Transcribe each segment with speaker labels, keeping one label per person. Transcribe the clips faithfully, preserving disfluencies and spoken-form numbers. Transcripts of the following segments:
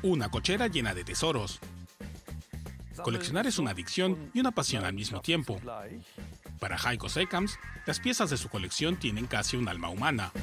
Speaker 1: Una cochera llena de tesoros. Coleccionar es una adicción y una pasión al mismo tiempo. Para Heiko Seekamp, las piezas de su colección tienen casi un alma humana.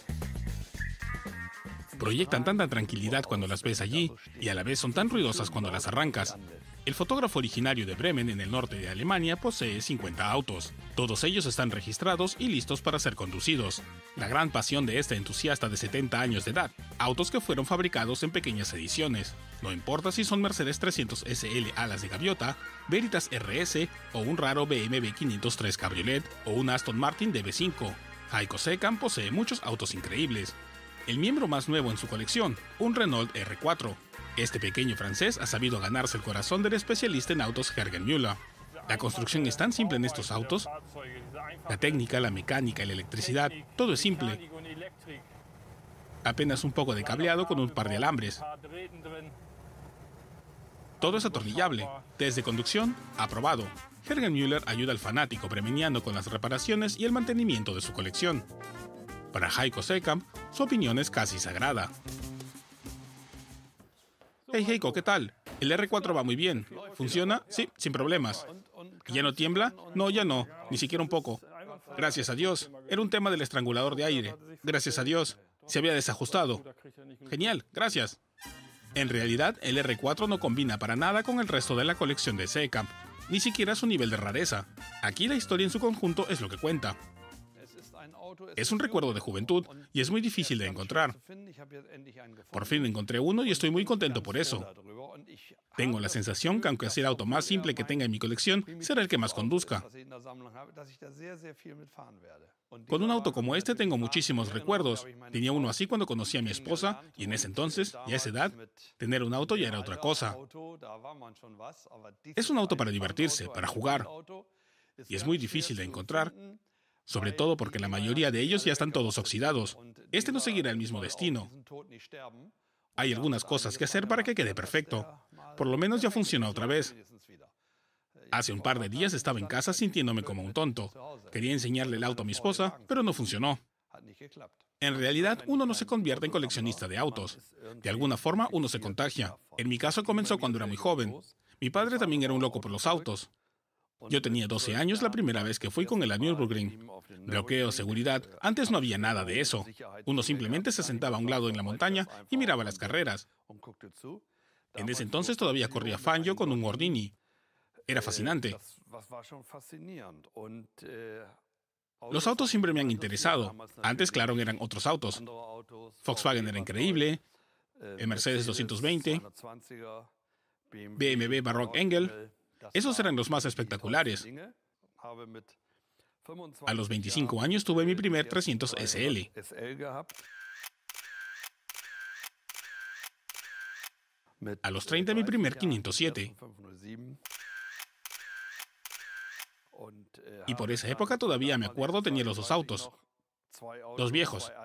Speaker 1: Proyectan tanta tranquilidad cuando las ves allí y a la vez son tan ruidosas cuando las arrancas. El fotógrafo originario de Bremen, en el norte de Alemania, posee cincuenta autos. Todos ellos están registrados y listos para ser conducidos. La gran pasión de este entusiasta de setenta años de edad, autos que fueron fabricados en pequeñas ediciones. No importa si son Mercedes trescientos S L alas de gaviota, Veritas R S o un raro B M W quinientos tres Cabriolet o un Aston Martin D B cinco. Heiko Seekamp posee muchos autos increíbles. El miembro más nuevo en su colección, un Renault R cuatro. Este pequeño francés ha sabido ganarse el corazón del especialista en autos Jürgen Müller. La construcción es tan simple en estos autos. La técnica, la mecánica y la electricidad, todo es simple. Apenas un poco de cableado con un par de alambres. Todo es atornillable. Test de conducción, aprobado. Jürgen Müller ayuda al fanático bremeniano con las reparaciones y el mantenimiento de su colección. Para Heiko Seekamp, su opinión es casi sagrada. Hey Heiko, ¿qué tal? El R cuatro va muy bien. ¿Funciona? Sí, sin problemas. ¿Ya no tiembla? No, ya no, ni siquiera un poco. Gracias a Dios. Era un tema del estrangulador de aire. Gracias a Dios. Se había desajustado. Genial, gracias. En realidad, el R cuatro no combina para nada con el resto de la colección de Seekamp, ni siquiera su nivel de rareza. Aquí la historia en su conjunto es lo que cuenta. Es un recuerdo de juventud y es muy difícil de encontrar. Por fin encontré uno y estoy muy contento por eso. Tengo la sensación que aunque sea el auto más simple que tenga en mi colección, será el que más conduzca. Con un auto como este tengo muchísimos recuerdos. Tenía uno así cuando conocí a mi esposa y en ese entonces, y a esa edad, tener un auto ya era otra cosa. Es un auto para divertirse, para jugar. Y es muy difícil de encontrar. Sobre todo porque la mayoría de ellos ya están todos oxidados. Este no seguirá el mismo destino. Hay algunas cosas que hacer para que quede perfecto. Por lo menos ya funciona otra vez. Hace un par de días estaba en casa sintiéndome como un tonto. Quería enseñarle el auto a mi esposa, pero no funcionó. En realidad, uno no se convierte en coleccionista de autos. De alguna forma, uno se contagia. En mi caso comenzó cuando era muy joven. Mi padre también era un loco por los autos. Yo tenía doce años la primera vez que fui con él a Nürburgring. Bloqueo, seguridad, antes no había nada de eso. Uno simplemente se sentaba a un lado en la montaña y miraba las carreras. En ese entonces todavía corría Fangio con un Gordini. Era fascinante. Los autos siempre me han interesado. Antes, claro, eran otros autos. Volkswagen era increíble, el Mercedes doscientos veinte, B M W Baroque Engel. Esos eran los más espectaculares. A los veinticinco años tuve mi primer trescientos S L. A los treinta mi primer quinientos siete. Y por esa época todavía me acuerdo tenía los dos autos. Dos viejos.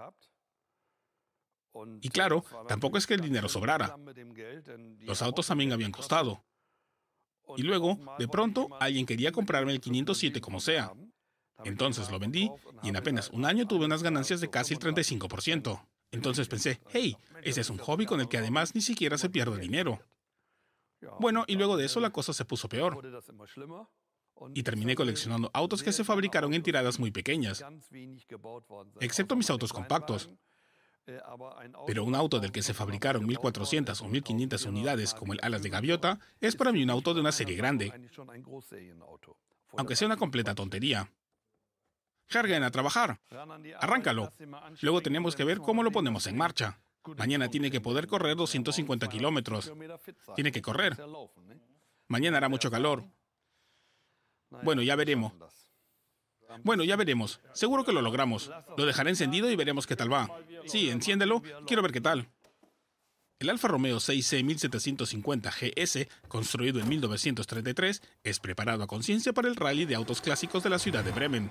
Speaker 1: Y claro, tampoco es que el dinero sobrara. Los autos también habían costado. Y luego, de pronto, alguien quería comprarme el quinientos siete como sea. Entonces lo vendí y en apenas un año tuve unas ganancias de casi el treinta y cinco por ciento. Entonces pensé, hey, ese es un hobby con el que además ni siquiera se pierde dinero. Bueno, y luego de eso la cosa se puso peor. Y terminé coleccionando autos que se fabricaron en tiradas muy pequeñas, excepto mis autos compactos. Pero un auto del que se fabricaron mil cuatrocientas o mil quinientas unidades, como el alas de gaviota, es para mí un auto de una serie grande, aunque sea una completa tontería. Jürgen, a trabajar. Arráncalo. Luego tenemos que ver cómo lo ponemos en marcha. Mañana tiene que poder correr doscientos cincuenta kilómetros. Tiene que correr. Mañana hará mucho calor. Bueno, ya veremos. Bueno, ya veremos. Seguro que lo logramos. Lo dejaré encendido y veremos qué tal va. Sí, enciéndelo. Quiero ver qué tal. El Alfa Romeo seis C mil setecientos cincuenta G S, construido en mil novecientos treinta y tres, es preparado a conciencia para el rally de autos clásicos de la ciudad de Bremen.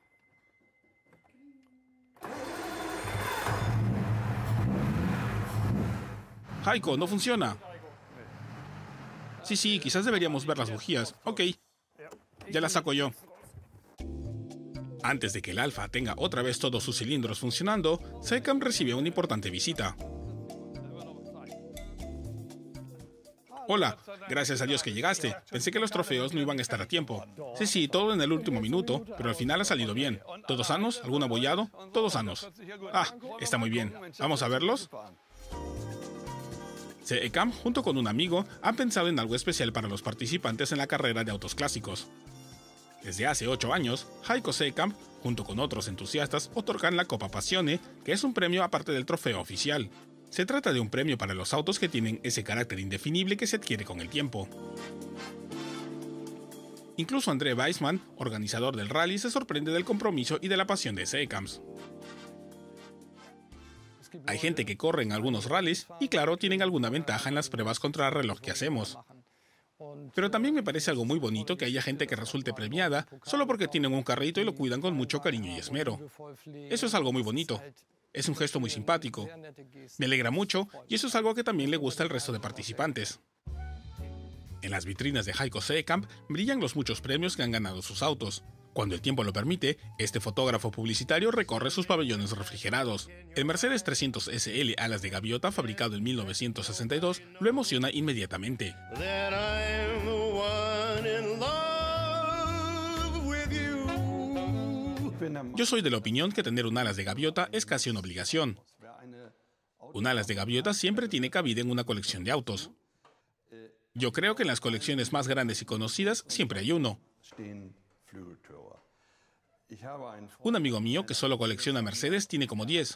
Speaker 1: Heiko, no funciona. Sí, sí, quizás deberíamos ver las bujías. Ok. Ya las saco yo. Antes de que el Alfa tenga otra vez todos sus cilindros funcionando, Seekamp recibió una importante visita. Hola, gracias a Dios que llegaste. Pensé que los trofeos no iban a estar a tiempo. Sí, sí, todo en el último minuto, pero al final ha salido bien. ¿Todos sanos? ¿Algún abollado? Todos sanos. Ah, está muy bien. ¿Vamos a verlos? C E C A M, junto con un amigo, han pensado en algo especial para los participantes en la carrera de autos clásicos. Desde hace ocho años, Heikko C E C A M, junto con otros entusiastas, otorgan la Copa Passione, que es un premio aparte del trofeo oficial. Se trata de un premio para los autos que tienen ese carácter indefinible que se adquiere con el tiempo. Incluso André Weissman, organizador del rally, se sorprende del compromiso y de la pasión de C E C A Ms. Hay gente que corre en algunos rallies y claro, tienen alguna ventaja en las pruebas contra el reloj que hacemos. Pero también me parece algo muy bonito que haya gente que resulte premiada solo porque tienen un carrito y lo cuidan con mucho cariño y esmero. Eso es algo muy bonito. Es un gesto muy simpático. Me alegra mucho y eso es algo que también le gusta al resto de participantes. En las vitrinas de Heikko C E C A M brillan los muchos premios que han ganado sus autos. Cuando el tiempo lo permite, este fotógrafo publicitario recorre sus pabellones refrigerados. El Mercedes trescientos S L alas de gaviota, fabricado en mil novecientos sesenta y dos, lo emociona inmediatamente. Yo soy de la opinión que tener un alas de gaviota es casi una obligación. Un alas de gaviota siempre tiene cabida en una colección de autos. Yo creo que en las colecciones más grandes y conocidas siempre hay uno. Un amigo mío que solo colecciona Mercedes tiene como diez.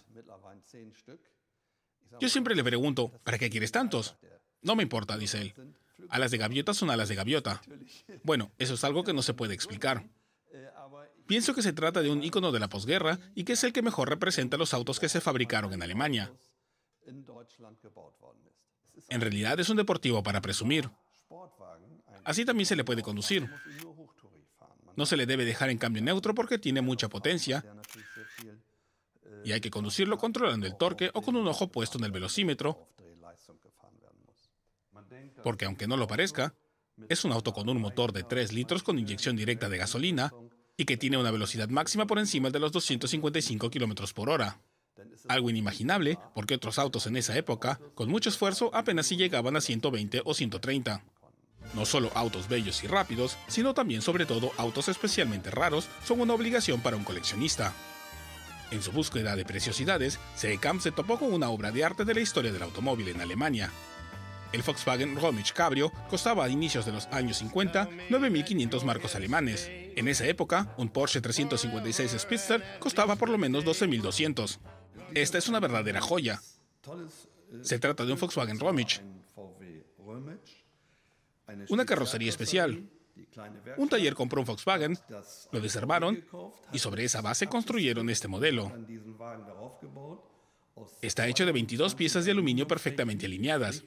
Speaker 1: Yo siempre le pregunto, ¿para qué quieres tantos? No me importa, dice él. Alas de gaviota son alas de gaviota. Bueno, eso es algo que no se puede explicar. Pienso que se trata de un ícono de la posguerra y que es el que mejor representa los autos que se fabricaron en Alemania. En realidad es un deportivo para presumir. Así también se le puede conducir. No se le debe dejar en cambio neutro porque tiene mucha potencia y hay que conducirlo controlando el torque o con un ojo puesto en el velocímetro, porque aunque no lo parezca, es un auto con un motor de tres litros con inyección directa de gasolina y que tiene una velocidad máxima por encima de los doscientos cincuenta y cinco kilómetros por hora. Algo inimaginable, porque otros autos en esa época, con mucho esfuerzo, apenas si llegaban a ciento veinte o ciento treinta. No solo autos bellos y rápidos, sino también sobre todo autos especialmente raros, son una obligación para un coleccionista. En su búsqueda de preciosidades, C E C A M se topó con una obra de arte de la historia del automóvil en Alemania. El Volkswagen Romic Cabrio costaba a inicios de los años cincuenta nueve mil quinientos marcos alemanes. En esa época, un Porsche trescientos cincuenta y seis Speedster costaba por lo menos doce mil doscientos. Esta es una verdadera joya. Se trata de un Volkswagen Romic. Una carrocería especial. Un taller compró un Volkswagen, lo desarmaron y sobre esa base construyeron este modelo. Está hecho de veintidós piezas de aluminio perfectamente alineadas.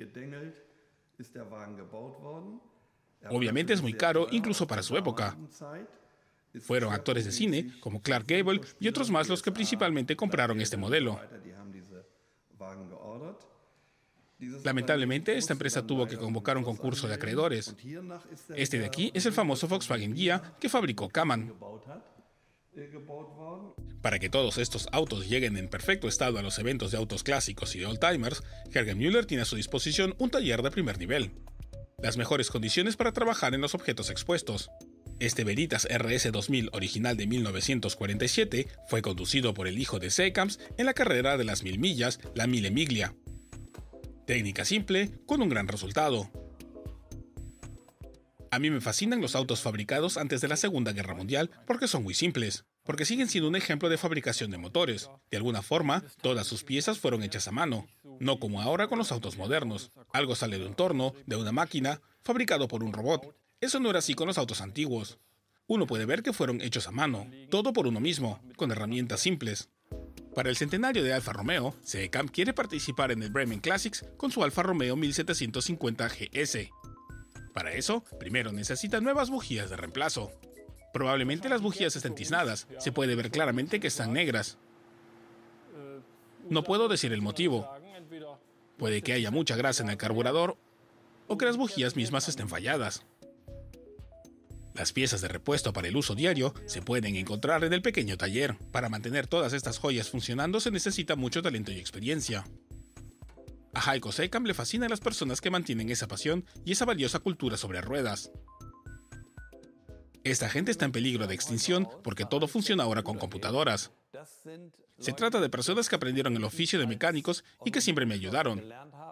Speaker 1: Obviamente es muy caro, incluso para su época. Fueron actores de cine, como Clark Gable y otros más los que principalmente compraron este modelo. Lamentablemente, esta empresa tuvo que convocar un concurso de acreedores. Este de aquí es el famoso Volkswagen Ghia que fabricó Kaman. Para que todos estos autos lleguen en perfecto estado a los eventos de autos clásicos y de oldtimers, Jürgen Müller tiene a su disposición un taller de primer nivel. Las mejores condiciones para trabajar en los objetos expuestos. Este Veritas R S dos mil original de mil novecientos cuarenta y siete fue conducido por el hijo de C E C A Ms en la carrera de las mil millas, la Mille Miglia. Técnica simple, con un gran resultado. A mí me fascinan los autos fabricados antes de la Segunda Guerra Mundial porque son muy simples, porque siguen siendo un ejemplo de fabricación de motores. De alguna forma, todas sus piezas fueron hechas a mano, no como ahora con los autos modernos. Algo sale de un torno, de una máquina, fabricado por un robot. Eso no era así con los autos antiguos. Uno puede ver que fueron hechos a mano, todo por uno mismo, con herramientas simples. Para el centenario de Alfa Romeo, C E C A M quiere participar en el Bremen Classics con su Alfa Romeo mil setecientos cincuenta G S. Para eso, primero necesita nuevas bujías de reemplazo. Probablemente las bujías estén tiznadas, se puede ver claramente que están negras. No puedo decir el motivo. Puede que haya mucha grasa en el carburador o que las bujías mismas estén falladas. Las piezas de repuesto para el uso diario se pueden encontrar en el pequeño taller. Para mantener todas estas joyas funcionando se necesita mucho talento y experiencia. A Heiko Seekamp le fascinan las personas que mantienen esa pasión y esa valiosa cultura sobre ruedas. Esta gente está en peligro de extinción porque todo funciona ahora con computadoras. Se trata de personas que aprendieron el oficio de mecánicos y que siempre me ayudaron.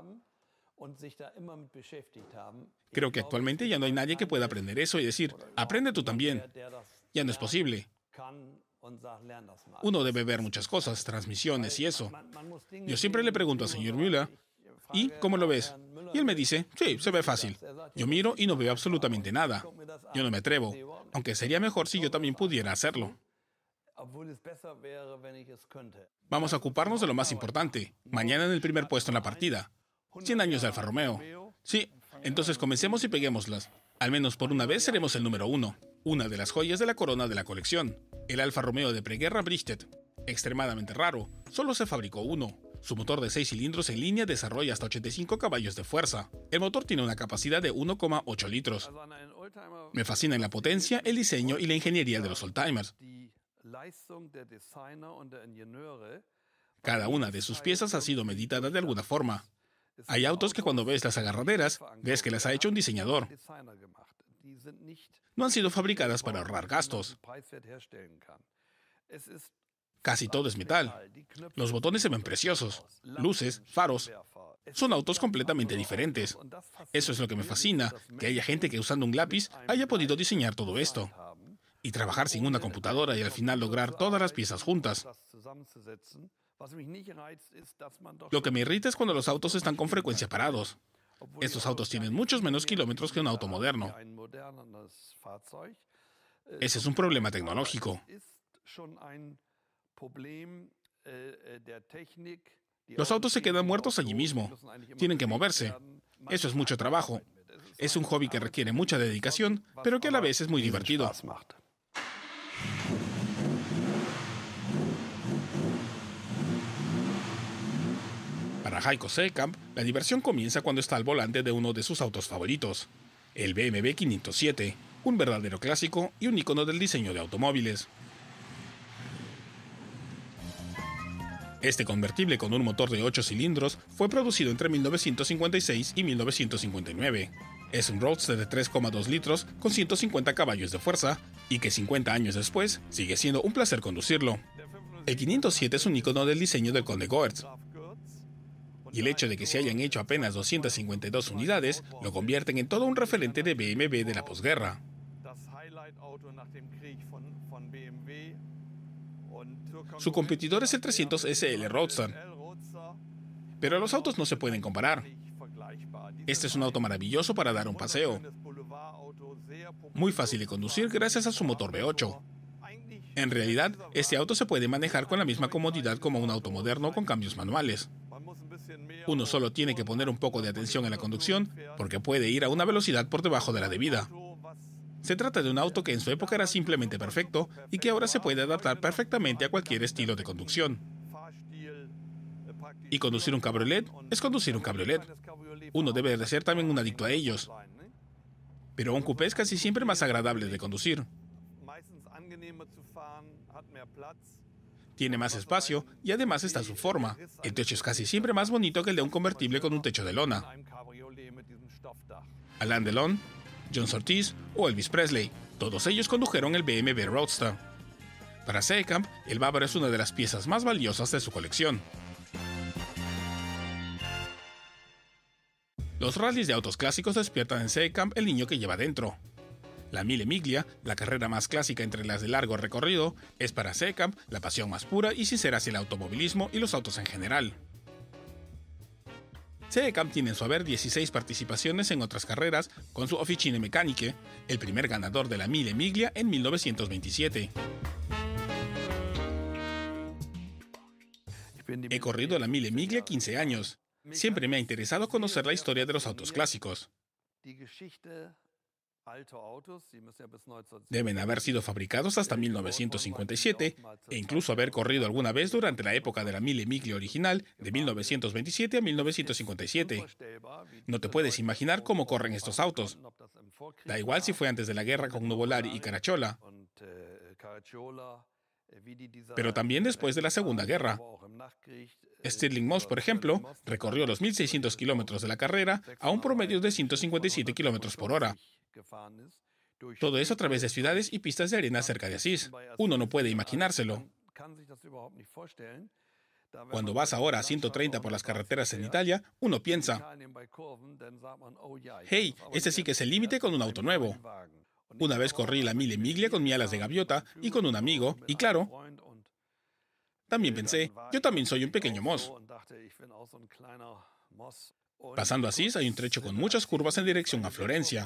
Speaker 1: Creo que actualmente ya no hay nadie que pueda aprender eso y decir, aprende tú también. Ya no es posible. Uno debe ver muchas cosas, transmisiones y eso. Yo siempre le pregunto al señor Müller, ¿y cómo lo ves? Y él me dice, sí, se ve fácil. Yo miro y no veo absolutamente nada. Yo no me atrevo, aunque sería mejor si yo también pudiera hacerlo. Vamos a ocuparnos de lo más importante. Mañana en el primer puesto en la partida. cien años de Alfa Romeo. Sí, entonces comencemos y peguémoslas. Al menos por una vez seremos el número uno. Una de las joyas de la corona de la colección. El Alfa Romeo de preguerra Bridgestone. Extremadamente raro. Solo se fabricó uno. Su motor de seis cilindros en línea desarrolla hasta ochenta y cinco caballos de fuerza. El motor tiene una capacidad de uno coma ocho litros. Me fascinan la potencia, el diseño y la ingeniería de los oldtimers. Cada una de sus piezas ha sido meditada de alguna forma. Hay autos que cuando ves las agarraderas, ves que las ha hecho un diseñador. No han sido fabricadas para ahorrar gastos. Casi todo es metal. Los botones se ven preciosos. Luces, faros. Son autos completamente diferentes. Eso es lo que me fascina, que haya gente que usando un lápiz haya podido diseñar todo esto. Y trabajar sin una computadora y al final lograr todas las piezas juntas. Lo que me irrita es cuando los autos están con frecuencia parados. Estos autos tienen muchos menos kilómetros que un auto moderno. Ese es un problema tecnológico. Los autos se quedan muertos allí mismo. Tienen que moverse. Eso es mucho trabajo. Es un hobby que requiere mucha dedicación, pero que a la vez es muy divertido. Para Heiko Seekamp, la diversión comienza cuando está al volante de uno de sus autos favoritos, el B M W quinientos siete, un verdadero clásico y un icono del diseño de automóviles. Este convertible con un motor de ocho cilindros fue producido entre mil novecientos cincuenta y seis y mil novecientos cincuenta y nueve. Es un roadster de tres coma dos litros con ciento cincuenta caballos de fuerza y que cincuenta años después sigue siendo un placer conducirlo. El quinientos siete es un icono del diseño del Conde Goertz. Y el hecho de que se hayan hecho apenas doscientas cincuenta y dos unidades lo convierten en todo un referente de B M W de la posguerra. Su competidor es el trescientos S L Roadster. Pero los autos no se pueden comparar. Este es un auto maravilloso para dar un paseo. Muy fácil de conducir gracias a su motor V ocho. En realidad, este auto se puede manejar con la misma comodidad como un auto moderno con cambios manuales. Uno solo tiene que poner un poco de atención en la conducción porque puede ir a una velocidad por debajo de la debida. Se trata de un auto que en su época era simplemente perfecto y que ahora se puede adaptar perfectamente a cualquier estilo de conducción. Y conducir un cabriolet es conducir un cabriolet. Uno debe de ser también un adicto a ellos. Pero un coupé es casi siempre más agradable de conducir. Tiene más espacio y además está su forma. El techo es casi siempre más bonito que el de un convertible con un techo de lona. Alain Delon, John Surtees o Elvis Presley, todos ellos condujeron el B M W Roadster. Para Seekamp, el bávaro es una de las piezas más valiosas de su colección. Los rallies de autos clásicos despiertan en Seekamp el niño que lleva dentro. La Mille Miglia, la carrera más clásica entre las de largo recorrido, es para Seekamp la pasión más pura y sincera hacia el automovilismo y los autos en general. Seekamp tiene en su haber dieciséis participaciones en otras carreras con su Officine Meccaniche, el primer ganador de la Mille Miglia en mil novecientos veintisiete. He corrido la Mille Miglia quince años. Siempre me ha interesado conocer la historia de los autos clásicos. Deben haber sido fabricados hasta mil novecientos cincuenta y siete e incluso haber corrido alguna vez durante la época de la Mille Miglia original de mil novecientos veintisiete a mil novecientos cincuenta y siete. No te puedes imaginar cómo corren estos autos. Da igual si fue antes de la guerra con Nuvolari y Caracciola. pero también después de la Segunda Guerra. Stirling Moss, por ejemplo, recorrió los mil seiscientos kilómetros de la carrera a un promedio de ciento cincuenta y siete kilómetros por hora. Todo eso a través de ciudades y pistas de arena cerca de Asís. Uno no puede imaginárselo. Cuando vas ahora a ciento treinta por las carreteras en Italia, uno piensa, hey, este sí que es el límite con un auto nuevo. Una vez corrí la Mille Miglia con mi alas de gaviota y con un amigo, y claro, también pensé, yo también soy un pequeño Moss. Pasando Asís hay un trecho con muchas curvas en dirección a Florencia.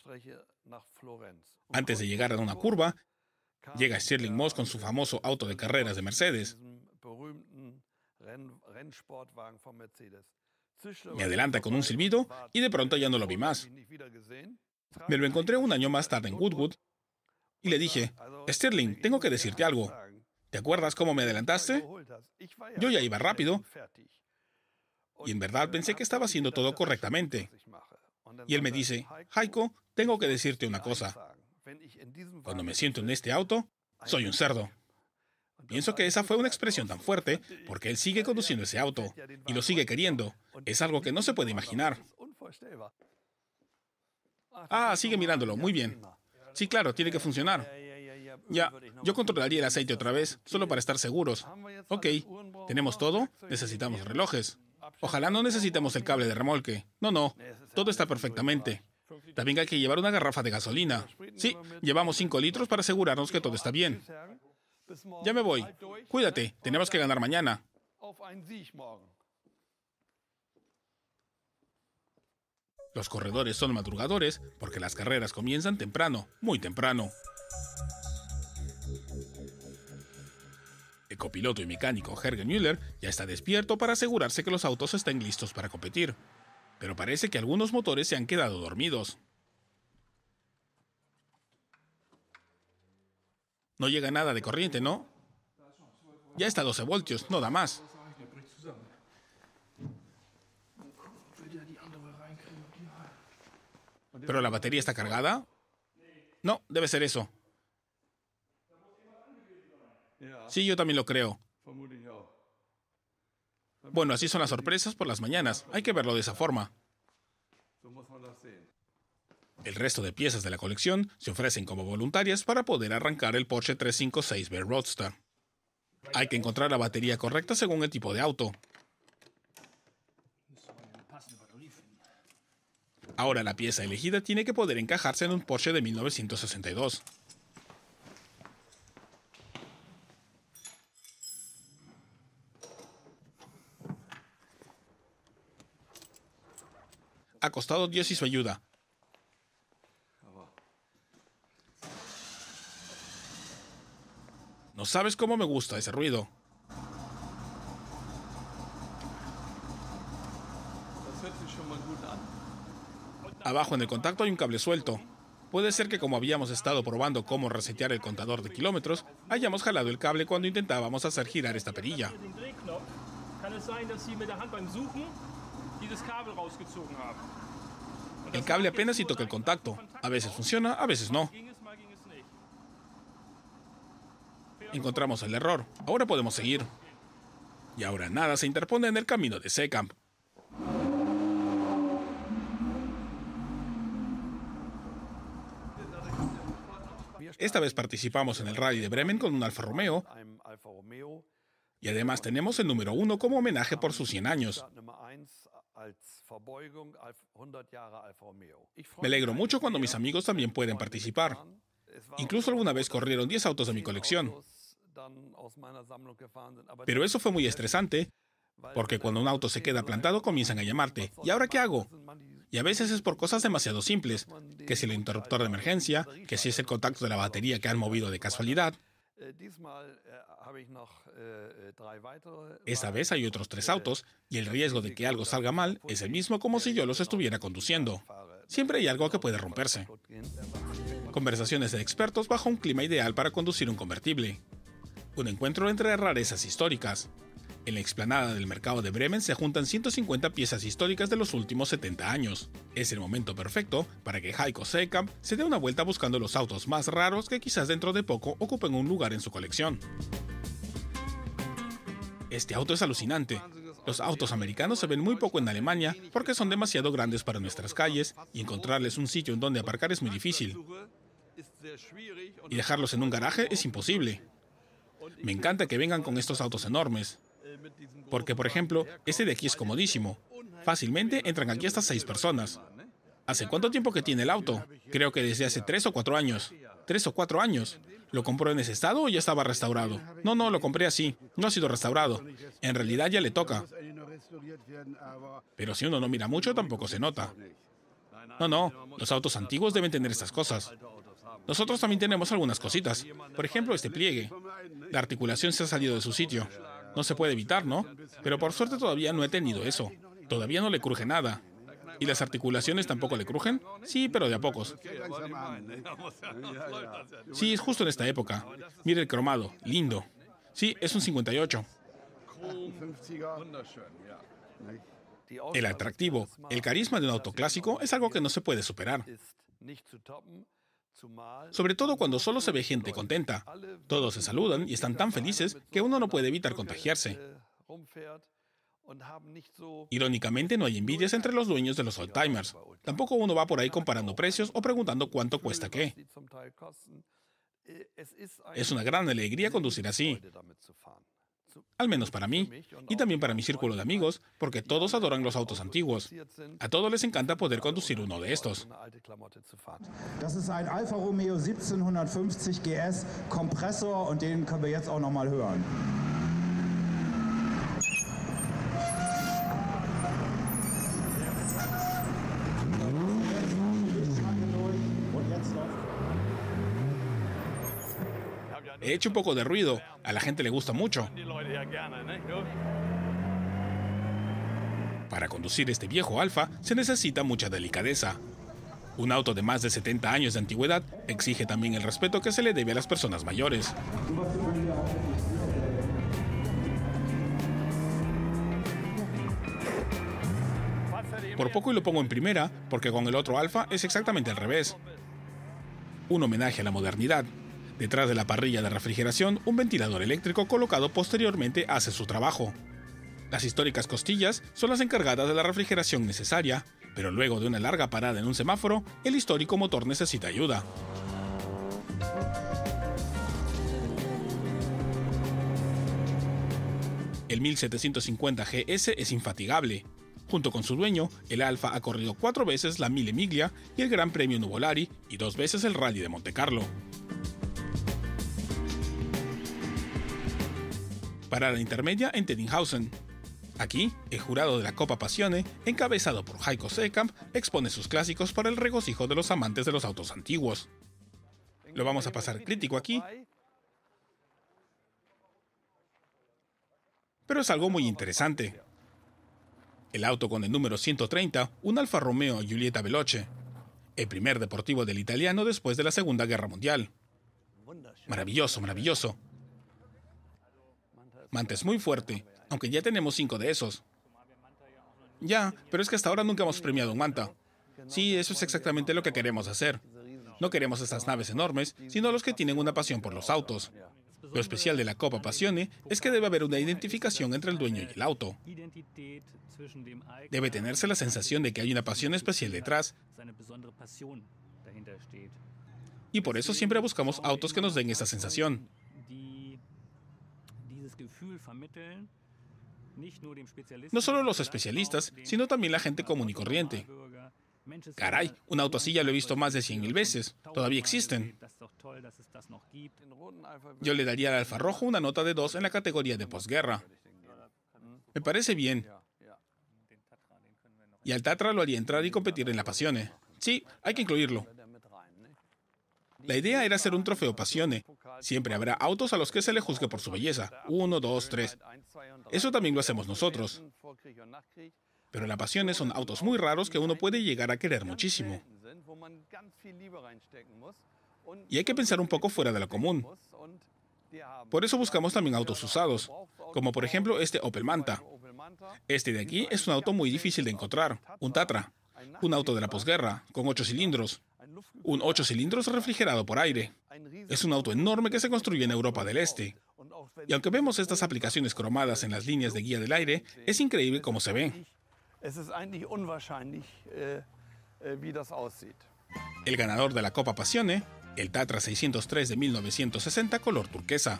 Speaker 1: Antes de llegar a una curva, llega Stirling Moss con su famoso auto de carreras de Mercedes. Me adelanta con un silbido y de pronto ya no lo vi más. Me lo encontré un año más tarde en Goodwood y le dije, Stirling, tengo que decirte algo. ¿Te acuerdas cómo me adelantaste? Yo ya iba rápido y en verdad pensé que estaba haciendo todo correctamente. Y él me dice, Heiko, tengo que decirte una cosa. Cuando me siento en este auto, soy un cerdo. Pienso que esa fue una expresión tan fuerte porque él sigue conduciendo ese auto y lo sigue queriendo. Es algo que no se puede imaginar. Ah, sigue mirándolo. Muy bien. Sí, claro, tiene que funcionar. Ya, yo controlaría el aceite otra vez, solo para estar seguros. Ok, ¿tenemos todo? Necesitamos relojes. Ojalá no necesitemos el cable de remolque. No, no, todo está perfectamente. También hay que llevar una garrafa de gasolina. Sí, llevamos cinco litros para asegurarnos que todo está bien. Ya me voy. Cuídate, tenemos que ganar mañana. Los corredores son madrugadores porque las carreras comienzan temprano, muy temprano. El copiloto y mecánico Jürgen Müller ya está despierto para asegurarse que los autos estén listos para competir. Pero parece que algunos motores se han quedado dormidos. No llega nada de corriente, ¿no? Ya está a doce voltios, no da más. ¿Pero la batería está cargada? No, debe ser eso. Sí, yo también lo creo. Bueno, así son las sorpresas por las mañanas. Hay que verlo de esa forma. El resto de piezas de la colección se ofrecen como voluntarias para poder arrancar el Porsche trescientos cincuenta y seis B Roadster. Hay que encontrar la batería correcta según el tipo de auto. Ahora la pieza elegida tiene que poder encajarse en un Porsche de mil novecientos sesenta y dos. Ha costado Dios y su ayuda. No sabes cómo me gusta ese ruido. Abajo en el contacto hay un cable suelto. Puede ser que como habíamos estado probando cómo resetear el contador de kilómetros, hayamos jalado el cable cuando intentábamos hacer girar esta perilla. El cable apenas si toca el contacto. A veces funciona, a veces no. Encontramos el error. Ahora podemos seguir. Y ahora nada se interpone en el camino de Seekamp. Esta vez participamos en el Rally de Bremen con un Alfa Romeo. Y además tenemos el número uno como homenaje por sus cien años. Me alegro mucho cuando mis amigos también pueden participar. Incluso alguna vez corrieron diez autos de mi colección. Pero eso fue muy estresante, porque cuando un auto se queda plantado comienzan a llamarte. ¿Y ahora qué hago? Y a veces es por cosas demasiado simples, que si el interruptor de emergencia, que si es el contacto de la batería que han movido de casualidad. Esta vez hay otros tres autos, y el riesgo de que algo salga mal es el mismo como si yo los estuviera conduciendo. Siempre hay algo que puede romperse. Conversaciones de expertos bajo un clima ideal para conducir un convertible. Un encuentro entre rarezas históricas. En la explanada del mercado de Bremen se juntan ciento cincuenta piezas históricas de los últimos setenta años. Es el momento perfecto para que Heiko Seekamp se dé una vuelta buscando los autos más raros que quizás dentro de poco ocupen un lugar en su colección. Este auto es alucinante. Los autos americanos se ven muy poco en Alemania porque son demasiado grandes para nuestras calles y encontrarles un sitio en donde aparcar es muy difícil. Y dejarlos en un garaje es imposible. Me encanta que vengan con estos autos enormes. Porque, por ejemplo, este de aquí es comodísimo. Fácilmente entran aquí hasta seis personas. ¿Hace cuánto tiempo que tiene el auto? Creo que desde hace tres o cuatro años. ¿Tres o cuatro años? ¿Lo compró en ese estado o ya estaba restaurado? No, no, lo compré así. No ha sido restaurado. En realidad ya le toca. Pero si uno no mira mucho, tampoco se nota. No, no, los autos antiguos deben tener estas cosas. Nosotros también tenemos algunas cositas. Por ejemplo, este pliegue. La articulación se ha salido de su sitio. No se puede evitar, ¿no? Pero por suerte todavía no he tenido eso. Todavía no le cruje nada. ¿Y las articulaciones tampoco le crujen? Sí, pero de a pocos. Sí, es justo en esta época. Mire el cromado. Lindo. Sí, es un cincuenta y ocho. El atractivo, el carisma de un auto clásico es algo que no se puede superar. Sobre todo cuando solo se ve gente contenta. Todos se saludan y están tan felices que uno no puede evitar contagiarse. Irónicamente, no hay envidias entre los dueños de los oldtimers. Tampoco uno va por ahí comparando precios o preguntando cuánto cuesta qué. Es una gran alegría conducir así. Al menos para mí, y también para mi círculo de amigos, porque todos adoran los autos antiguos. A todos les encanta poder conducir uno de estos.
Speaker 2: Das ist ein Alfa Romeo siebzehnhundertfünfzig G S Kompressor und den können wir jetzt auch noch mal hören.
Speaker 1: He hecho un poco de ruido. A la gente le gusta mucho. Para conducir este viejo Alfa se necesita mucha delicadeza. Un auto de más de setenta años de antigüedad exige también el respeto que se le debe a las personas mayores. Por poco y lo pongo en primera, porque con el otro Alfa es exactamente al revés. Un homenaje a la modernidad. Detrás de la parrilla de refrigeración, un ventilador eléctrico colocado posteriormente hace su trabajo. Las históricas costillas son las encargadas de la refrigeración necesaria, pero luego de una larga parada en un semáforo, el histórico motor necesita ayuda. El mil setecientos cincuenta G S es infatigable. Junto con su dueño, el Alfa ha corrido cuatro veces la Mille Miglia y el Gran Premio Nuvolari y dos veces el Rally de Montecarlo. Parada intermedia en Teddinghausen. Aquí, el jurado de la Copa Passione, encabezado por Heiko Seekamp, expone sus clásicos para el regocijo de los amantes de los autos antiguos. Lo vamos a pasar crítico aquí, pero es algo muy interesante. El auto con el número ciento treinta, un Alfa Romeo Giulietta Veloce, el primer deportivo del italiano después de la Segunda Guerra Mundial. Maravilloso, maravilloso. Manta es muy fuerte, aunque ya tenemos cinco de esos. Ya, pero es que hasta ahora nunca hemos premiado un Manta. Sí, eso es exactamente lo que queremos hacer. No queremos estas naves enormes, sino los que tienen una pasión por los autos. Lo especial de la Copa Passione es que debe haber una identificación entre el dueño y el auto. Debe tenerse la sensación de que hay una pasión especial detrás. Y por eso siempre buscamos autos que nos den esa sensación. No solo los especialistas, sino también la gente común y corriente. Caray, un auto así ya lo he visto más de cien mil veces. Todavía existen. Yo le daría al Alfa Rojo una nota de dos en la categoría de posguerra. Me parece bien. Y al Tatra lo haría entrar y competir en la Passione. Sí, hay que incluirlo. La idea era hacer un trofeo Passione. Siempre habrá autos a los que se le juzgue por su belleza. Uno, dos, tres. Eso también lo hacemos nosotros. Pero la Passione son autos muy raros que uno puede llegar a querer muchísimo. Y hay que pensar un poco fuera de lo común. Por eso buscamos también autos usados, como por ejemplo este Opel Manta. Este de aquí es un auto muy difícil de encontrar, un Tatra, un auto de la posguerra, con ocho cilindros, un ocho cilindros refrigerado por aire. Es un auto enorme que se construyó en Europa del Este. Y aunque vemos estas aplicaciones cromadas en las líneas de guía del aire, es increíble cómo se ve. El ganador de la Copa Passione, el Tatra seiscientos tres de mil novecientos sesenta color turquesa.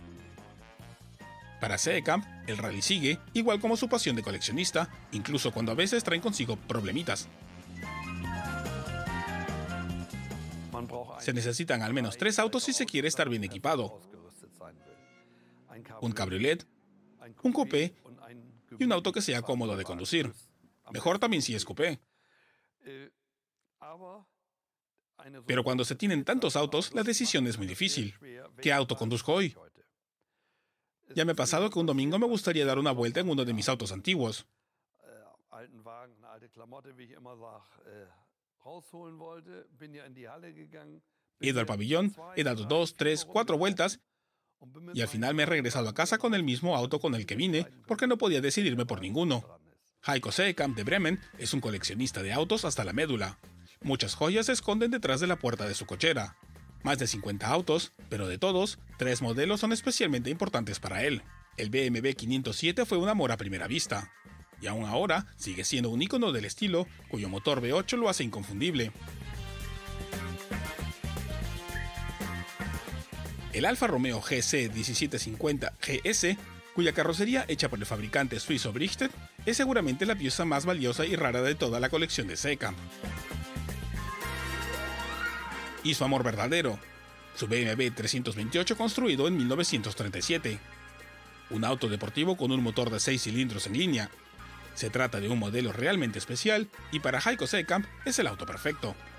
Speaker 1: Para Seekamp, el rally sigue, igual como su pasión de coleccionista, incluso cuando a veces traen consigo problemitas. Se necesitan al menos tres autos si se quiere estar bien equipado. Un cabriolet, un coupé y un auto que sea cómodo de conducir. Mejor también si es coupé. Pero cuando se tienen tantos autos, la decisión es muy difícil. ¿Qué auto conduzco hoy? Ya me ha pasado que un domingo me gustaría dar una vuelta en uno de mis autos antiguos. He ido al pabellón, he dado dos, tres, cuatro vueltas y al final me he regresado a casa con el mismo auto con el que vine porque no podía decidirme por ninguno. Heiko Seekamp de Bremen es un coleccionista de autos hasta la médula. Muchas joyas se esconden detrás de la puerta de su cochera. Más de cincuenta autos, pero de todos, tres modelos son especialmente importantes para él. El B M W quinientos siete fue un amor a primera vista. Y aún ahora sigue siendo un ícono del estilo, cuyo motor V ocho lo hace inconfundible. El Alfa Romeo G C diecisiete cincuenta G S, cuya carrocería hecha por el fabricante suizo Brichtet, es seguramente la pieza más valiosa y rara de toda la colección de Seekamp. Y su amor verdadero, su B M W trescientos veintiocho construido en mil novecientos treinta y siete. Un auto deportivo con un motor de seis cilindros en línea. Se trata de un modelo realmente especial y para Heiko Seekamp es el auto perfecto.